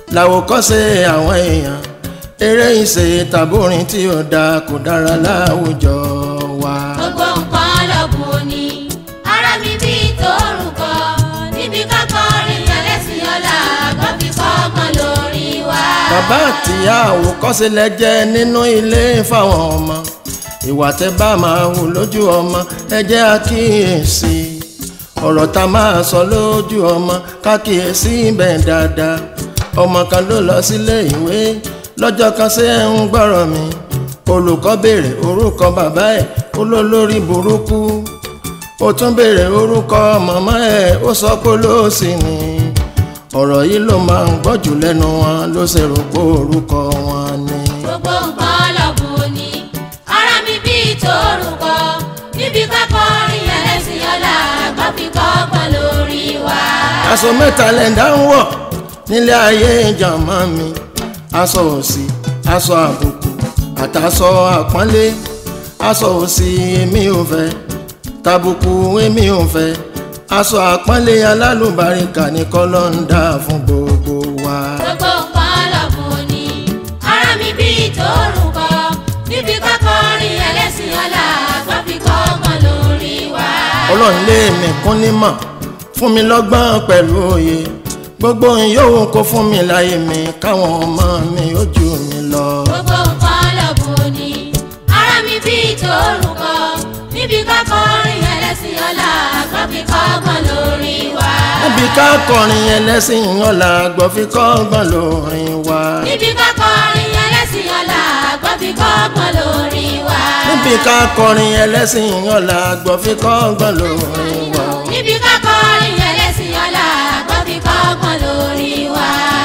làwòkọ́ṣe àwọn èèyàn eré ìṣe tàbórin tí ò dáa kò dára láwùjọ wa.
gbogbo nǹkan lọ́gùn òní ara mi bí torúkọ níbi kákọrin ẹlẹ́sìn ọ̀la àgbọ̀n fi kọ́gbọ́n lórí wa.
bàbá àtìyá àwòkọ́ṣe lẹ jẹ́ nínú ilé fáwọn ọmọ ìwà tẹ́ bá máa hù lójú ọmọ ẹ jẹ́ àkíyèsí ọ̀rọ̀ tá máa sọ lójú ọmọ kákíyèsí bẹ́ẹ̀ dáadáa. ọmọ kan ló lọ sílé ìwé lọ́jọ́ kan ṣe ń gbọ́rọ̀ mi olùkọ́ béèrè orúkọ bàbá ẹ̀ ó ló lórí burúkú ó tún béèrè orúkọ màmá ẹ̀ ó sọ pé ló sì ní ọ̀rọ̀ yìí ló máa ń gbọ́ jù lẹ́nu wọn ló ṣe rò pé orúkọ wọn ni.
gbogbo nǹkan lọ́gùn òní ara mi bí torúkọ níbi kákọrin ẹlẹ́sìn ọ̀la àgbọ̀n fi kọ́gbọ́n lórí wa.
aṣọ mẹ́ta lẹ́ńdà ń wọ̀ nílé ayé ìjàmá mi aṣọ òsì aṣọ àbùkù àtàṣọ àpọ́nlé aṣọ òsì èmi ò fẹ́ tàbùkù èmi ò fẹ́ aṣọ àpọ́nlé alálùbáríkà ní kọ́lọ́ ń dá fún gbogbo wa.
gbogbo nǹkan lọ́gùn òní ara mi bí torúkọ níbi kákọrin ẹlẹ́sìn ọ̀la àgbọ̀n fi kọ́gbọ́n lórí wa.
ọlọ́run lé mi kún nímọ̀ fún mi lọ́gbọ́n pẹ̀lú òye gbogbo ìyóhùn kó fún mi láyé mi káwọn ọmọ mi ó jù mí lọ.
gbogbo nǹkan lọ́gùn òní ara mi bí torúkọ níbi kákọrin ẹlẹ́sìn ọ̀la àgbọ̀n fi kọ́gbọ́n lórí wa.
níbi kákọrin ẹlẹ́sìn ọ̀la àgbọ̀n fi kọ́gbọ́n lórí wa.
níbi kákọrin ẹlẹ́sìn ọ̀la àgbọ̀n fi kọ́gbọ́n lórí wa.
níbi kákọrin ẹlẹ́sìn ọ̀la àgbọ̀n fi kọ́gbọ́n lórí wa.
níbi kákọrin ẹlẹ́sìn ọ̀la àgbọ̀n fi kọ́gbọ́n lórí wa.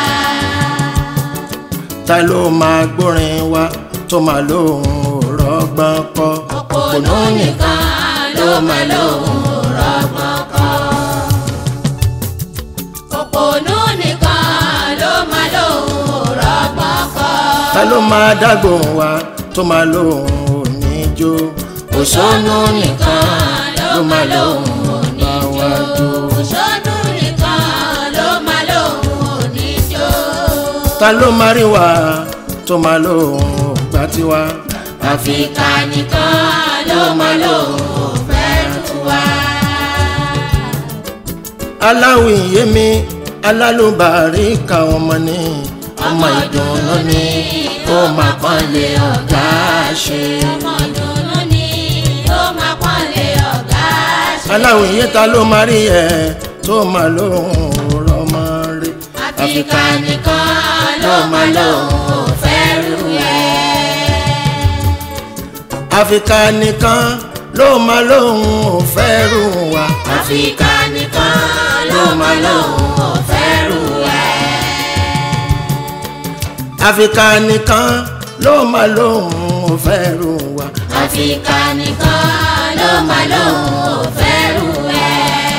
ta ló máa gbórin wa tó máa lóhùn rọ́gbọ́n kọ́
òpònú nìkan ló máa lóhùn rọ́gbọ́n kọ́. òpònú nìkan ló máa lóhùn rọ́gbọ́n kọ́.
ta ló máa dágbòhùn wa tó máa lóhùn oníjó
òṣónú nìkan ló máa lóhùn oníjó. òṣónú nìkan ló máa lóhùn oníjó.
ta ló máa rí wa tó máa lóhùn gbà tiwa.
Áfíríkà nìkan ló máa lóhùn fẹ́rù wa.
aláwìyé mi alálùbáríkà ọmọ ní ọmọ ìdùnnú ni ó máa pọ́nlé ọ̀gá ṣe.
ọmọ ìdùnnú ni ó máa pọ́nlé ọ̀gá ṣe.
aláwìyé ta ló máa rí ẹ tó máa lóhùn rọmọ rí.
Áfíríkà nìkan ló máa lóhùn fẹ́rù ẹ̀.
Áfíríkà nìkan ló máa lóhùn fẹ́rù wa.
Áfíríkà nìkan ló máa lóhùn fẹ́rù ẹ̀.
Áfíríkà nìkan ló máa lóhùn fẹ́rù wa.
Áfíríkà nìkan ló máa lóhùn fẹ́rù ẹ̀.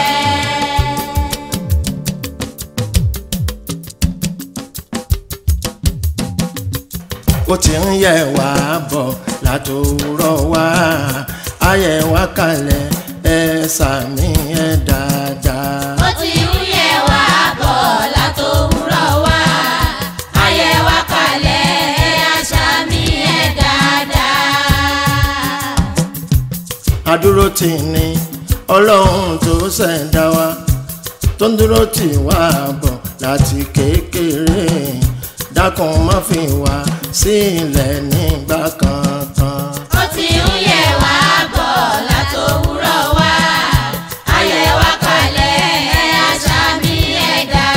ó ti ń yẹ wá bọ̀ látòwúrọ̀ wá ayẹ wá kalẹ̀ ẹ sàmì ẹ dáadáa.
ó ti ń yẹ wá bọ̀ látòwúrọ̀ wá ayẹ wá kalẹ̀ ẹ àṣàmì ẹ dáadáa.
adúró tì ní ọlọ́run tó ṣẹ̀dá wa tó ń dúró tì wá bọ̀ láti kékeré dákun má fi wá sílẹ̀ nígbà kankan.
ó ti ń yẹ wá bọ̀ látòwúrọ̀ wá ayẹ wá kalẹ̀ ẹ àṣàmì ẹ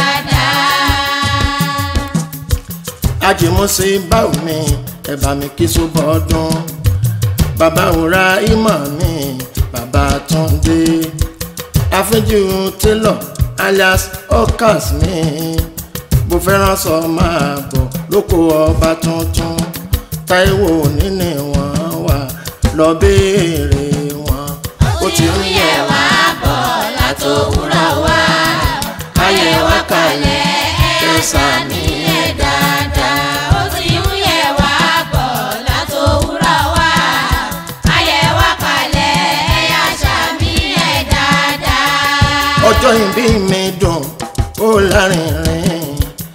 dáadáa.
ajímọ́sí báwo mi ẹ bá mi kí sóbọ̀ ọdún bàbá òra ìmọ̀ mi bàbá Túndé àfínjú télọ̀ alias Okas mi bó fẹ́ràn sọ máa bọ̀ lóko ọba tuntun Táíwò nínú wọn wà lọ béèrè wọn.
ó ti ń yẹ wá bọ̀ látòwúrọ̀ wá ayẹ wá kalẹ̀ ẹ sàmì ẹ dáadáa. ó ti ń yẹ wá bọ̀ látòwúrọ̀ wá ayẹ wá kalẹ̀ ẹ àṣàmì ẹ dáadáa.
ọjọ́ ìbí mi dùn ó lárinrin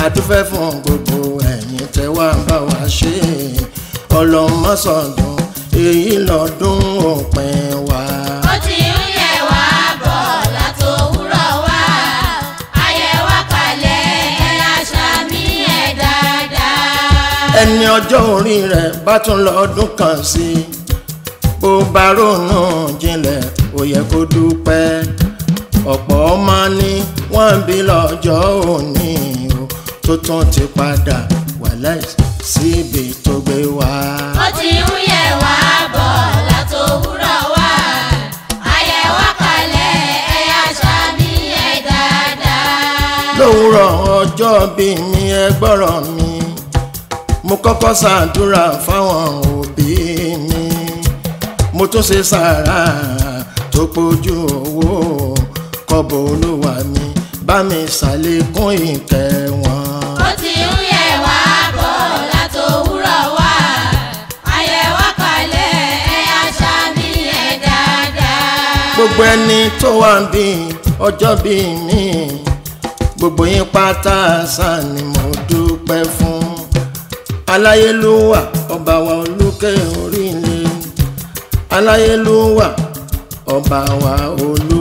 adúfẹ́ fún gbogbo ẹ̀yin tẹ́ wá bá wa ṣe ọlọ́mọsọ̀dún èyí lọ́dún òpin wa.
ó ti ń yẹ wá bọ̀ látòwúrọ̀ wá ayé wa kalẹ̀ ẹ̀yà sàmì ẹ̀ dáadáa.
ẹni ọjọ́ orí rẹ̀ bá tún lọ́dún kan sí i bó bá ronú jinlẹ̀ ó yẹ kó dúpẹ́ ọ̀pọ̀ ọmọ ni wọ́n bí lọ́jọ́ òní o tó tún ti padà wà láìsí síbi tó gbé wá.
ó ti ń yẹ wá bọ̀ látòwúrọ̀ wá ayé wa kalẹ̀ ẹ̀yà sàmì ẹ̀ dáadáa.
lówùrọ̀ ọjọ́ bí mi ẹ gbọ́rọ̀ mi mo kọ́kọ́ ṣàdúrà fáwọn òbí mi mo tún ṣe sàrà tó pójú owó kọ́bọ̀ olúwa mi bá mi ṣàlékún ìkẹ́ wọn.
ó ti ń yẹ wá bọ̀ látòwúrọ̀ wá ayé wa kalẹ̀ ẹ̀yà sàmì ẹ̀ dáadáa.
gbogbo ẹni tó wà bí ọjọ́ bí mi gbogbo yín pátá sáà ni mo dúpẹ́ fún aláyélúwà ọba wa olúkè orílẹ̀ aláyélúwà ọba wa olú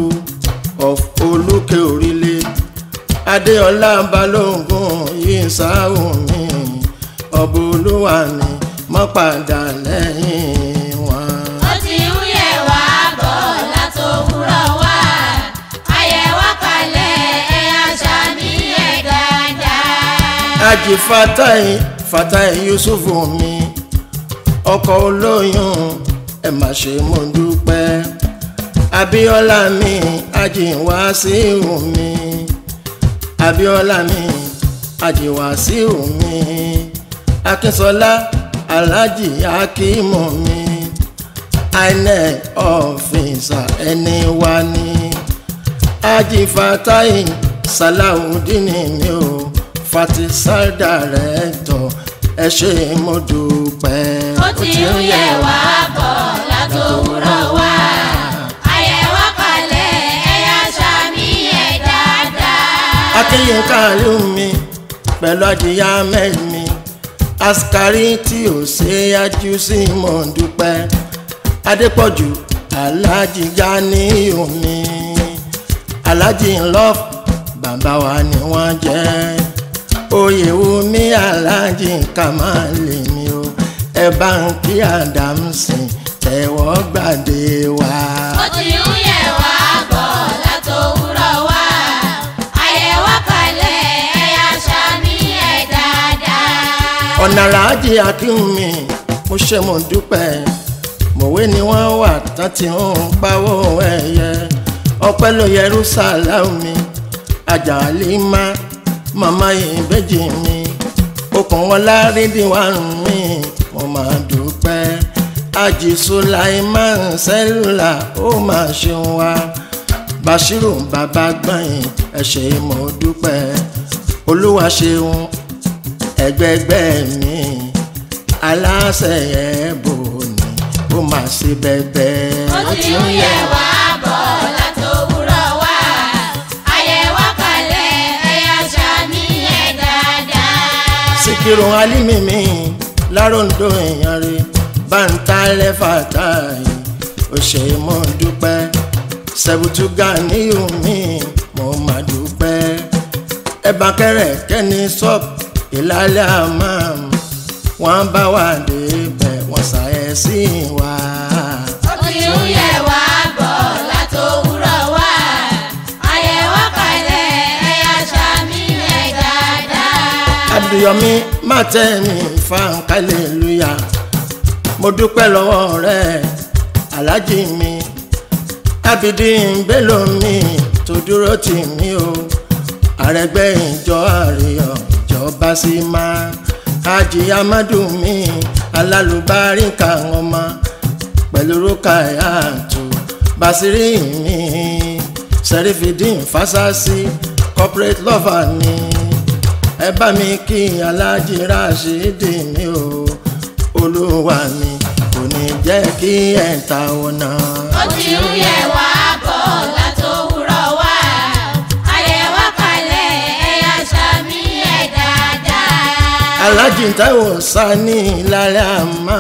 olúkè orílẹ̀ adéọlá balógun yìí sáhùn mi ọba olúwa ni mọ́ padà lẹ́yìn wọn.
ó ti ń yẹ wá bọ̀ látòwúrọ̀ wá ayé wa kalẹ̀ ẹ̀yà sàmì ẹ̀ dáadáa.
Àjì Fatai Fatai Yusuf mi ọkọ olóyún ẹ má ṣe mo dúpẹ́ Abíọ́lá mi Àjì Wàsíù mi Abíọ́lá mi Àjì Wàsíù mi Akínsọlá Alhaji Akímù mi inec ọfíìsà ẹni wá ní Àjì Fatai Salawudeen mi o Fati Director ẹ ṣé mo dúpẹ́.
ó ti ń yẹ wá bọ̀ látòwúrọ̀ wá ayé wa kalẹ̀ ẹ̀yà sàmì ẹ̀ dáadáa.
Akínyínká Alumi pẹ̀lú àdìyá mẹ́mi askari tí ò ṣe ájú sí mo dúpẹ́ Adépọ̀jù Alhaji Ganiyu mi Alhaji Love bàbá wa ni wọ́n jẹ́ Oyèwùmí Alhaji Kamali mi o ẹ bá ń kí Adamson tẹ̀wọ́ gbàdé wa.
ó ti ń yẹ wá bọ̀ látòwúrọ̀ wá ayé wa kalẹ̀ ẹ̀yà sàmì ẹ̀ dáadáa.
ọ̀nà Alhaji Akínwùmí mo ṣe mo dúpẹ́ mọ̀wé ni wọ́n wà tán tí ń pawó ẹ̀yẹ ọpẹ́ ló Yerusalem mi Àjàlímà màmá ìbejì mi okùn wọn lárídìí wà mí mo máa dúpẹ́ Àjì Sulaiman sẹ́lúlà ó máa ṣeun wa Bashiru bàbá gbọ̀nyìn ẹ ṣé mo dúpẹ́ olúwa ṣeun ẹgbẹgbẹ́ mi aláṣẹ ẹ̀bù ni ó máa ṣe bẹ́ẹ̀.
ó ti ń yẹ wá bọ̀ látòwúrọ̀ wá ayé wa kalẹ̀ ẹ̀yà sàmì ẹ̀ dáadáa.
Síkírù Alímì mi láròǹdó èèyàn rẹ̀ Bántálẹ́ Fatai ó ṣé mo dúpẹ́ Sẹ̀bùtù Ganiyu mi mo máa dúpẹ́ ẹ̀bà kẹrẹ̀ kẹ́ni sọ́ọ̀bù ìlàlẹ́ àmọ́ wọ́n bá wà débẹ̀ wọ́n ṣàyẹ̀ sí wa.
ó ti ń yẹ wá bọ̀ látòwúrọ̀ wá ayé wa kalẹ̀ ẹ̀yà sàmì ẹ̀ dáadáa.
Abdulyomi Mátẹ́mi Fáńkálẹ́lúyà mo dúpẹ́ lọ́wọ́ rẹ̀ Alhaji mi Abidin Bello mi tó dúró tì mí o àrẹ̀gbẹ́ ìjọ àríyọ̀ ìjọba sí máa Haji Amadu mi alálùbáríkà ọmọ pẹ̀lú Rukayatu Basiri mi Serifidin Fasasi corporate lover mi ẹ bá mi kí Alhaji Rashidi mi o olúwa mi kò ní jẹ́ kí ẹ̀ ta ọ̀nà.
ó ti ń yẹ wá bọ̀ látòwúrọ̀ wá ayé wa kalẹ̀ ẹ̀yà sàmì ẹ̀ dáadáa.
Alhaji Taiwo Sani lálẹ́ àmà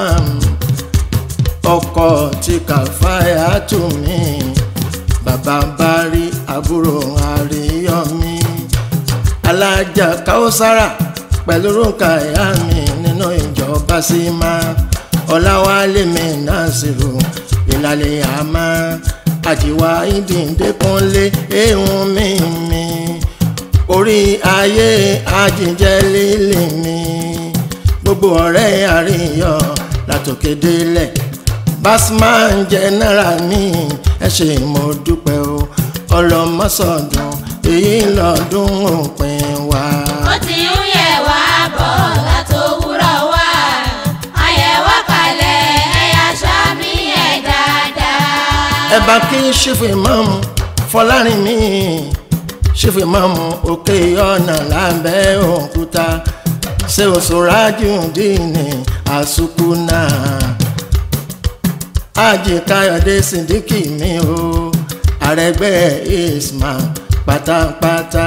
ọkọ̀ tí Kàfáyà tù mí bàbá Bari àbúrò Àríyọ̀mí Alájà Káwọ́sára pẹ̀lú Rúkàyà mi nínú ìjọba sí máa Ọláwálé mi Násírù ìlàlẹ̀ àmà àjíwá ìdíndékúnlé ehun mímí orí ayé ajíjẹ líle mi gbogbo ọ̀rẹ́ àríyọ̀ látòkè délẹ̀ Basman general mi ẹ ṣé mo dúpẹ́ o ọlọ́mọsọ̀dún èyí lọ́dún òpin wa.
ó ti ń yẹ wá bọ̀ látòwúrọ̀ wá ayẹ̀wò kalẹ̀ ẹ̀yà sàmì ẹ̀ dáadáa.
ẹ bá kí ṣífù ìmáàmù Fọlárin mi ṣífù ìmáàmù òkè ọ̀nà lábẹ́ òkúta ṣé o sọ̀rájú dínì àsùkúnà Àjì Káyọ̀dé Sídíkì mi o àrẹ̀gbẹ́ Ismail pátápátá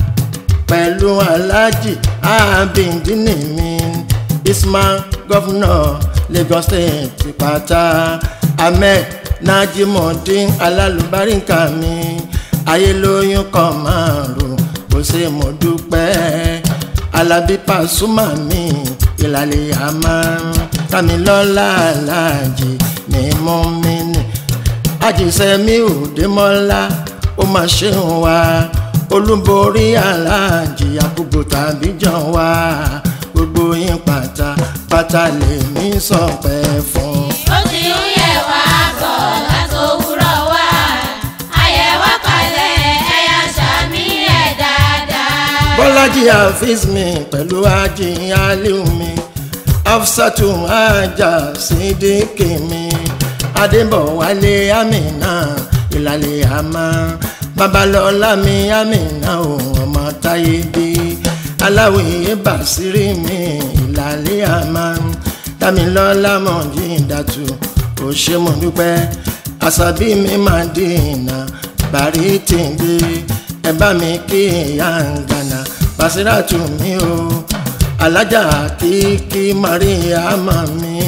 pẹ̀lú Aláàjì Abidini mi Ismail gọ́fúnà Lagos State pátá Ahmed Najimudin alálùbáríkà mi ayélóyún kan márùn kò ṣe mo dúpẹ́ Alábí Pasuma mi ìlàlẹ̀ àmà Kamilọ́lá Aláàjì ní mọ́mìnì àjíṣẹ́mi òdèmọ́lá ó máa ṣeun wá olúborí Aláàjì Yakubu tàbí jàn wá gbogbo yín pátápátá lèmi sọpẹ́ fún.
ó ti ń yẹ wá bọ̀ látòwúrọ̀ wá ayẹ̀wò kalẹ̀ ẹ̀yà sàmì ẹ̀ dáadáa.
Bọ́lájí Hafiz mi pẹ̀lú Hájì Aliu mi Hafsatu Ajá Sídíkì mi Adébọ̀wálé Amina ìlàlẹ̀ àmà Babalọ́lá mi Amina òun ọmọ Táyé bí Aláwìyé Bàṣírí mi ìlàlẹ̀ àmà Dámilọ́lá Mọ̀jídàtù ó ṣé mo dúpẹ́ Àṣàbí mi Mádínà Bàrí tìǹde ẹ bá mi kí ìyá ń gànà Bàṣíràtù mi o Alájà Kíkí Mariama mi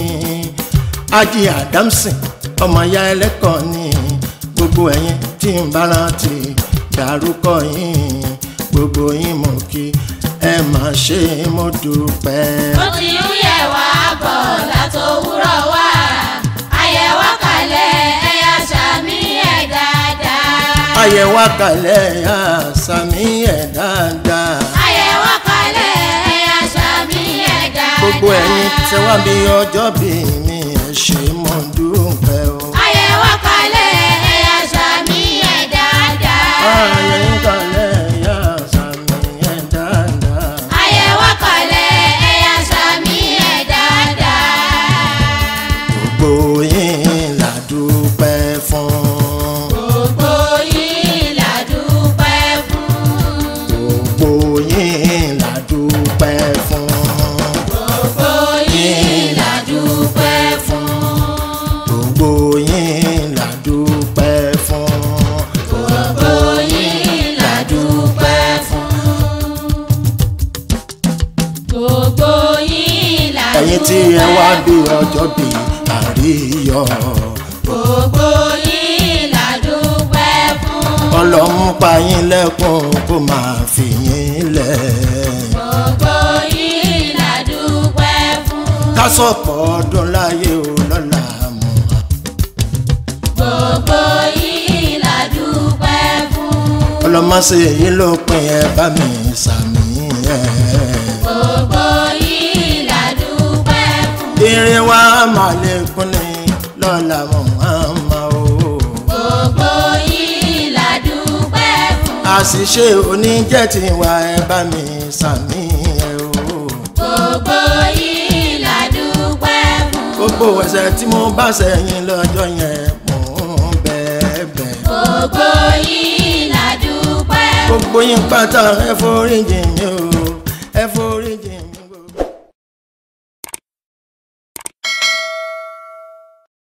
Hájì Adamson ọmọ ya ẹlẹ́kọ̀ọ́ ní gbogbo ẹ̀yin tí ń bá rántí dárúkọ yín gbogbo yín mo kí ẹ má ṣe mo dúpẹ́.
ó ti ń yẹ wá bọ̀ látòwúrọ̀ wá ayẹ̀wò kalẹ̀ ẹ̀yà sàmì ẹ̀ dáadáa.
ayẹ̀wò kalẹ̀ ẹ̀yà sàmì ẹ̀ dáadáa.
ayẹ̀wò kalẹ̀ ẹ̀yà sàmì ẹ̀ dáadáa.
gbogbo ẹ̀yin tẹ́ wá bí ọjọ́ bí mi ẹ ṣé mo dúpẹ́ o.
ayẹ̀wò kalẹ̀ ẹ̀yà sàmì ẹ̀ dáadáa.
ayẹ̀wò kalẹ̀ ẹ̀yà sàmì ẹ̀ dáadáa.
ayẹ̀wò kalẹ̀ ẹ̀yà sàmì ẹ̀ dáadáa.
gbogbo yín la dúpẹ́ fún.
gbogbo yín la dúpẹ́ fún.
gbogbo yín la dúpẹ́ fún.
gbogbo yín la dúpẹ́ fún.
gbogbo yín la dúpẹ́ fún.
gbogbo yín la dúpẹ́ fún. gbogbo yín la dúpẹ́ fún.
ẹ̀yin tí ẹ wá bí ọjọ́ bí àríyọ̀.
gbogbo yín la dúpẹ́ fún.
Ọlọ́run pa yín lẹ́kùn kó máa fi yín lẹ̀.
gbogbo yín la dúpẹ́ fún.
ká sọ̀pọ̀ ọdún láyé o lọ́la mọ̀.
gbogbo yín la dúpẹ́ fún.
ọlọ́mọṣẹ́ yìí ló pin ẹ bá mi sàmì ẹ̀.
gbogbo yín la dúpẹ́ fún.
irin wa máa lè kún ní lọ́la mọ̀ àmọ́ o.
gbogbo yín la dúpẹ́ fún.
àṣìṣe oníjẹ́ ti wà ẹ bá mi sàmì ẹ̀ o.
gbogbo yín la dúpẹ́ fún.
gbogbo ẹ̀ṣẹ̀ tí mo bá ṣẹ̀yìn lọ́jọ́ yẹn mò ń bẹ̀bẹ̀.
gbogbo yín la dúpẹ́ fún.
gbogbo yín pátá ẹ foríjì mi o.